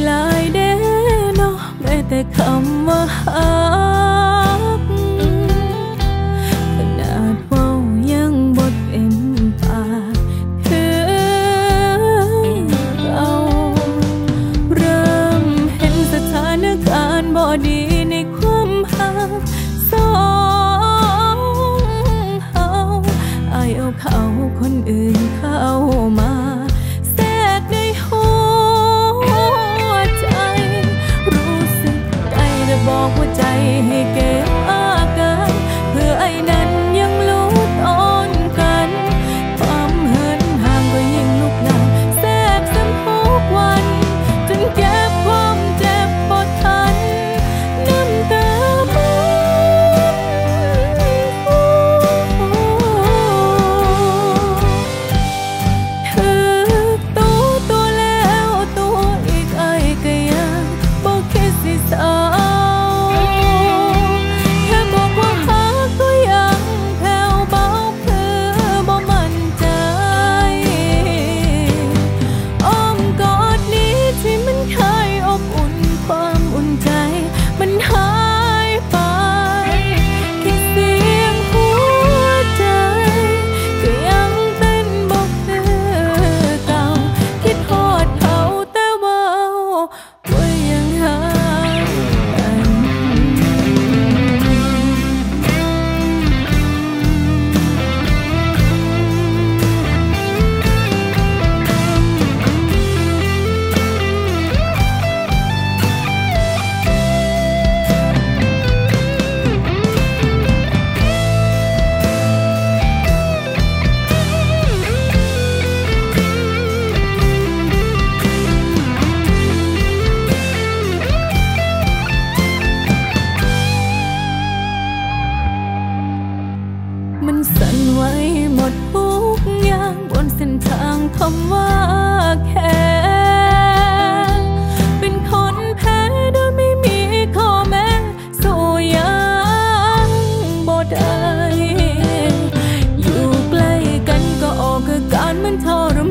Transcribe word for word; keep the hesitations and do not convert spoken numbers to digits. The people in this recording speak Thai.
ลายเด้เนาะแม้แต่คำว่าฮักขนาดเว้ายังบ่เต็มปากคือเราเริ่มเห็นสถานการณ์บ่ดีในความฮักสองเฮาอายเอาเขาคนอื่นเข้ามาแทรกในหัวใจรู้สึกได้แต่บอกว่าใจให้เก็บอาการเพื่อไอ้นั้นยังรู้ต้นกันความเหินห่างก็ยิ่งลุกลามแทรกซ้ำทุกวันจนเก็บความเจ็บปวดทันน้ำตาบ้านคือตัวตัวแล้วตัวอีกไอ้ก็ยังบอกคิดสิเศร้าแค่บอกว่าหาก็ยังแผ่วเบาคือบ่มั่นใจอ้อมกอดนี้ที่มันเคยอบอุ่นความอุ่นใจมันหายไปแค่เสียงหัวใจก็ยังเต้นบอกคือเก่าคิดฮอดเขาแต่ว่าว่ายังห่างกัน มันสั่นไหวหมดทุกอย่างบนเส้นทางคำว่าแค่เป็นคนแพ้โดยไม่มีข้อแม้สู้ยังบ่ได้อยู่ใกล้กันก็ออกอาการมันทร